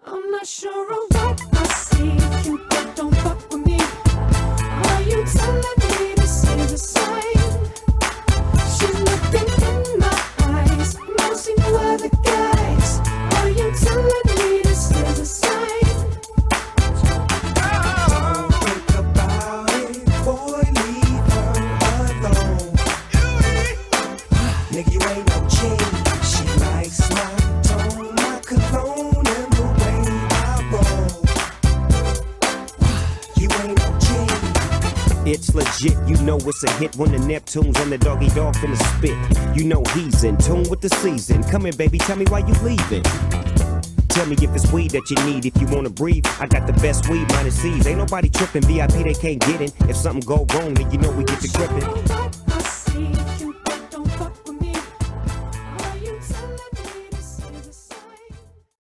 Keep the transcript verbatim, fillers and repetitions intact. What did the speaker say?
I'm not sure of what I see. You don't fuck with me. Are you telling me this is a sign? She's looking in my eyes. Never seen no other guys. Are you telling me this is a sign? Don't think about it, boy, leave her alone. Nigga, you ain't no king. She likes my tone, my cologne, and the way I roll. You ain't no king. It's legit, you know it's a hit when the Neptunes and the doggy dog finna spit. You know he's in tune with the season. Come here, baby, tell me why you leaving. Tell me if it's weed that you need, if you wanna breathe. I got the best weed, minus C's. Ain't nobody tripping, V I P they can't get in. If something go wrong, then you know we get to gripping.